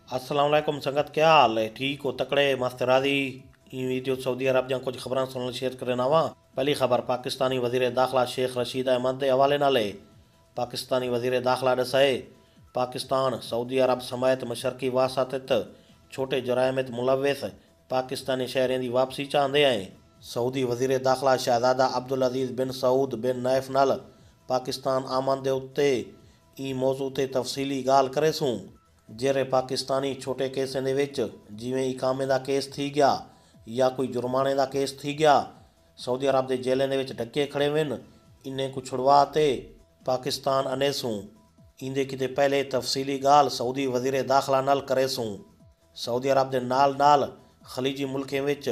अस्सलाम वालेकुम संगत, क्या हाल है? ठीक हो? तकड़े मस्त राजी। ई वीडियो सऊदी अरब जहाँ कुछ खबर सुन शेयर करे नावा। पहली खबर पाकिस्तानी वजीर दाखिला शेख रशीद अहमद के हवाले नाले। पाकिस्तानी वजीर दाखिला दसाए पाकिस्तान सऊदी अरब समेत मशरकी वासातित छोटे जरायमत मुलविस पाकिस्तानी शहरों की वापसी चाहते हैं। सऊदी वजीर दाखिला शहजादा अब्दुल अजीज बिन सऊद बिन नैफ नाल पाकिस्तान आमन के उत्ते ई मौजू ते तफसीली गाल करे सूँ। ਜਿਹੜੇ ਪਾਕਿਸਤਾਨੀ ਛੋਟੇ ਕੇਸਾਂ ਦੇ ਵਿੱਚ ਜਿਵੇਂ ਇਕਾਮੇ ਦਾ ਕੇਸ ਥੀ ਗਿਆ ਜਾਂ ਕੋਈ ਜੁਰਮਾਨੇ ਦਾ ਕੇਸ ਥੀ ਗਿਆ, ਸਾਊਦੀ ਅਰਬ ਦੇ ਜੇਲ੍ਹਾਂ ਦੇ ਵਿੱਚ ਢੱਕੇ ਖੜੇ वन इन्हें को छुड़वा ते पाकिस्तान अने सूँ। इंदे किते पहले तफसीली गाल सऊदी वजीर दाखिला नाल करे सूँ। सऊदी अरब के नाल नाल खलीजी मुल्कों में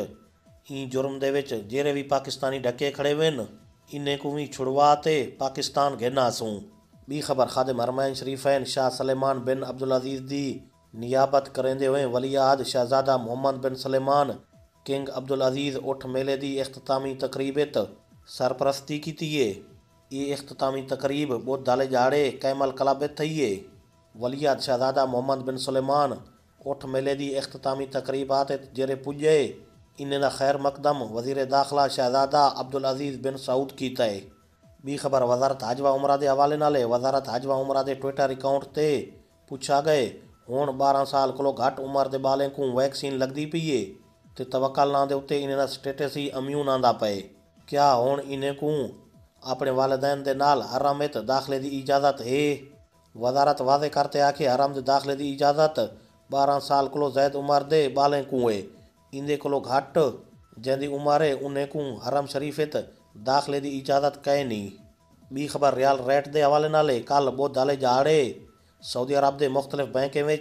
ई जुर्म दे विच जेरे भी पाकिस्तानी ढके खड़े वन इन्हें को भी छुड़वा ते पाकिस्तान घेना सूँ। बी खबर खादिम हरमैन शरीफैन शाह सलेमान बिन अब्दुल अजीज दी नियाबत करेंदे हुए वलीअहद शहजादा Mohammed bin Salman King Abdul Aziz उठ मेले दी इख्तितामी तकरीबत सरपरस्ती की है। ये इख्तितामी तकरीब बहुत दाले जाड़े कैमल क्लब थी है। वलीअहद शहजादा मोहम्मद बिन सलेमान उठ मेले दी इख्तितामी तकरीबात जेरे पुजे इन्हें दा खैर मकदम वजीर दाखिला शहजादा अब्दुल अजीज बिन सऊद कीता है। बी खबर वजारत हज व उमरा के हवाले नाले वजारत हज व उमरा के ट्विटर अकाउंट से पूछा गए हूँ 12 साल को घट उम्र के बालें को वैक्सीन लगती पई है तो तवक्कल ना दे उत्ते इन्हें स्टेटस ही इम्यून आंदा पे। क्या हूँ इन्हें को अपने वालिदैन के नाल हरम दाखिले की इजाज़त है? वजारत वाजे करते आखे हरम के दाखिले की इजाज़त 12 साल को जैद उम्र के बालें को है। इंदे को घट जैदी उम्र है उन्हें को हरम शरीफ दाखिले की इजाज़त कै नहीं। बी खबर रियाल रेट के हवाले नाले कल बहुत दाले जाड़े सऊदी अरब के मुख्तलिफ बैंकों में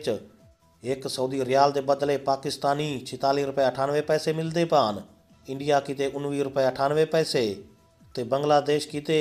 एक सऊदी रियाल के बदले पाकिस्तानी 46 रुपए 98 पैसे मिलते पान। इंडिया किते 19 रुपए 98 पैसे तो बांग्लादेश किते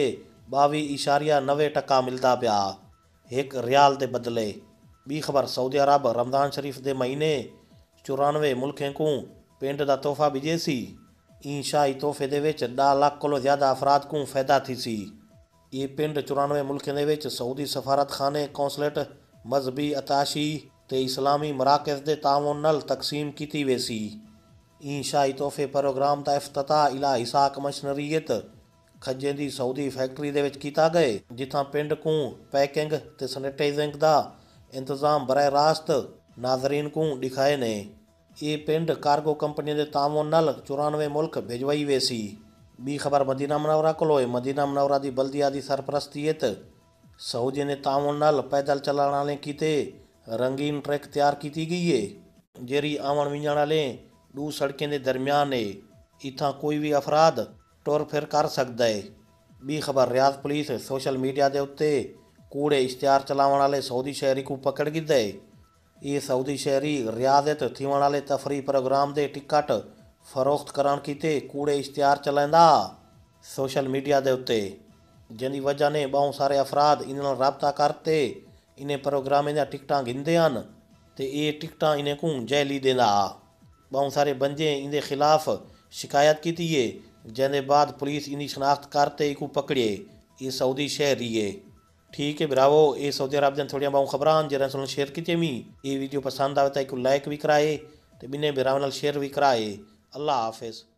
22.90% मिलता पाया एक रियाल के बदले। बी खबर सऊदी अरब रमज़ान शरीफ के महीने 94 मुल्कों को पिंड का तोहफा भेजे सी। ई शाही तोहफे दे विच 10 लाख को ज़्यादा अफराद को फायदा थी सी। ये पिंड 94 मुल्कों दे विच सऊदी सफारत खाने कौंसलेट मजहबी अताशी ते इस्लामी मराकज़ के ताउन नाल तकसीम की वेसी। ई शाही तोहफे प्रोग्राम का इफ्तिताह इला हिसाक मशीनरीयत खजे की सऊदी फैक्ट्री दे विच कीता गए जिथा पिंड को पैकिंग ते सैनिटाइजिंग का इंतजाम बरह रास्त नाजरीन को दिखाए ने। ये पिंड कार्गो कंपनी के ताउन नाल 94 मुल्क भिजवाई वेसी। बी खबर मदीना मुनव्वरा को मदीना मुनव्वरा की बल्दिया की सरपरस्ती सऊदी ने ताउन नाल पैदल चलण वाले किते रंगीन ट्रैक तैयार की गई है जेरी आवन वञण वाले 2 सड़कें के दरमियान है। इतना कोई भी अफराद टुर फिर कर सकता है। बी खबर रियाद पुलिस सोशल मीडिया के उत्ते कूड़े इश्तिहार चलावन वाले सऊदी शहरी को पकड़ गिदा है। ये सऊदी शहरी रियाद थीवन वाले तफरी प्रोग्राम के टिकट फरोख्त करान किते कूड़े इश्तिहार चलांदा सोशल मीडिया के उत्ते जिंदी वजह ने बहुत सारे अफराद इन रबता करते इन्हें प्रोग्रामें दी टिकटां गिनते हैं तो ये टिकटां इन्हें को जैली देंदा। बहुत सारे बंजे इनके खिलाफ शिकायत की है जिंदे बाद पुलिस इनकी शनाख्त करते को पकड़े। ये सऊदी शहरी है। ठीक है भरावो, ये सऊदी अरब दिन थोड़िया बहुत खबर जरा सुन शेयर की मी। ये वीडियो पसंद आए तो एक लाइक भी कराए तो बिने भराव शेयर भी कराए। अल्लाह हाफिज़।